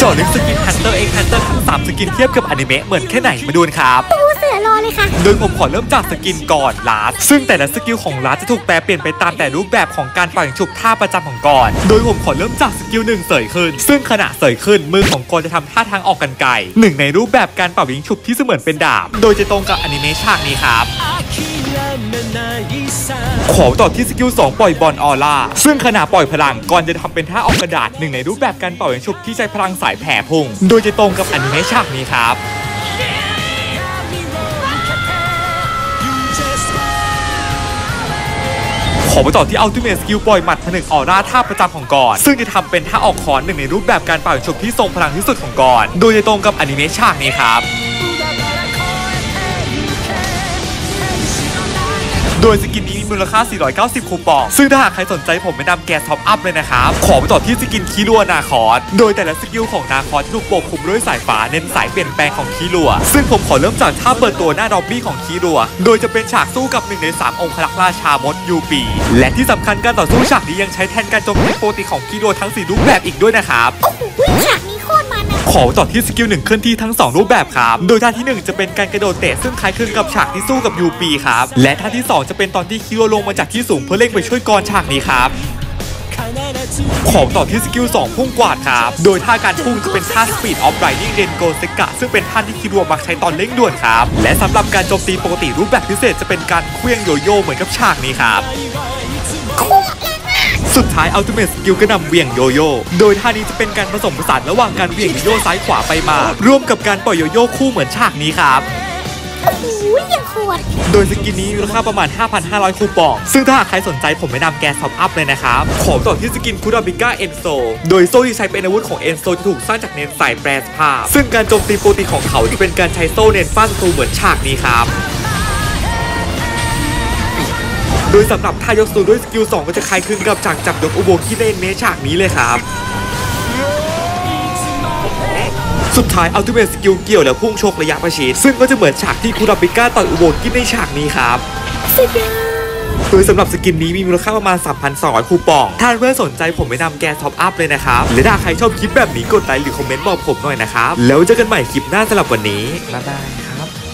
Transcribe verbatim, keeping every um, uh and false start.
จาะลึกสกิน Hunter x Hunter ทั้งสามสกินเทียบกับอนิเมะเหมือนแค่ไหนมาดูกันครับปูเสือรอเลยค่ะโดยผมขอเริ่มจากสกินก่อนลาสซึ่งแต่ละสกิลของลาสจะถูกแปลเปลี่ยนไปตามแต่รูปแบบของการปล่อยฉุบท่าประจำของกรโดยผมขอเริ่มจากสกิลหนึ่งเสยขึ้นซึ่งขณะเสยขึ้นมือของกรจะทำท่าทางออกกันไกลหนึ่งในรูปแบบการเป่ายิงฉุบที่เสมือนเป็นดาบโดยจะตรงกับอนิเมะฉากนี้ครับขอต่อที่สกิลสองปล่อยบอลออร่าซึ่งขณะปล่อยพลังก่อนจะทำเป็นท่าออกกระดาษหนึ่งในรูปแบบการเป่ายิงฉุบที่ใช้พลังสายแผ่พุ่งโดยจะตรงกับอนิเมะฉากนี้ครับขอไปต่อที่อัลติเมทสกิลปล่อยหมัดผนึกออร่าท่าประจำของกรซึ่งจะทำเป็นท่าออกคอนหนึ่งในรูปแบบการเป่ายิงฉุบที่ทรงพลังที่สุดของกรโดยจะตรงกับอนิเมะฉากนี้ครับโดยสกินนี้มีมูลค่าสี่ร้อยเก้าสิบคูปองซึ่งถ้าหากใครสนใจผมแนะนำแกท็อปอัพเลยนะครับขอไปต่อที่สกินคีรัวนาคอสโดยแต่ละสกิลของนาคอสถูกปกคลุมด้วยสายฟ้าเน้นสายเปลี่ยนแปลงของคีรัวซึ่งผมขอเริ่มจากท่าเปิดตัวหน้าดอบบี้ของคีรัวโดยจะเป็นฉากสู้กับหนึ่งในสามองค์พระราชามดยูปีและที่สำคัญการต่อสู้ฉากนี้ยังใช้แทนการโจมตีปกติของคีรัวทั้งสี่รูปแบบอีกด้วยนะครับฉากนี้โคตรมันนะขอต่อที่สกิลหนึ่งเคลื่อนที่ทั้งสองรูปแบบครับโดยท่าที่หนึ่งจะเป็นการกระโดดเตะซึ่งคล้ายคลึงกับฉากที่สู้กับยูปีครับและท่าที่สองจะเป็นตอนที่คีรัวลงมาจากที่สูงเพื่อเร่งไปช่วยกรฉากนี้ครับขอต่อที่สกิลสองพุ่งกวาดครับโดยท่าการพุ่งจะเป็นท่า Speed of Lightning Rengo Seka ซึ่งเป็นท่าที่คีรัวมักใช้ตอนเร่งด่วนครับและสำหรับการโจมตีปกติรูปแบบพิเศษจะเป็นการเคลื่อนโยโย่เหมือนกับฉากนี้ครับสุดท้ายอัลติเมทสกิลกระหน่ำเหวี่ยงโยโย่โดยท่านี้จะเป็นการผสมผสานระหว่างการเหวี่ยงโยโย่ซ้ายขวาไปมาร่วมกับการปล่อยโยโย่คู่เหมือนฉากนี้ครับโดยสกินนี้ราคาประมาณ ห้าพันห้าร้อย คูปองซึ่งถ้าหากใครสนใจผมแนะนำแกท็อปอัพเลยนะครับขอต่อที่สกินคูราบิก้าเอนโซโดยโซ่ที่ใช้เป็นอาวุธของเอนโซจะถูกสร้างจากเน้นสายแปรสภาพซึ่งการโจมตีปกติของเขาจะเป็นการใช้โซ่เน้นฟาดศัตรูเหมือนฉากนี้ครับโดยสำหรับท่ายกสูด้วยสกิลสองก็จะคล้ายคลึงกับฉากจับยกอุโบกิในเมฉากนี้เลยครับสุดท้ายอัลติเมทสกิลเกี่ยวแล้วพุ่งชกระยะประชิดซึ่งก็จะเหมือนฉากที่คูราบิก้าต่อยอุโบกิในฉากนี้ครับโดยสำหรับสกินนี้มีมูลค่าประมาณ สามพันสองร้อย คูปองถ้าเพื่อนสนใจผมแนะนำแกท็อปอัพเลยนะครับและถ้าใครชอบคลิปแบบนี้กดไลค์หรือคอมเมนต์บอกผมหน่อยนะครับแล้วเจอกันใหม่คลิปหน้าสำหรับวันนี้บ๊ายบาย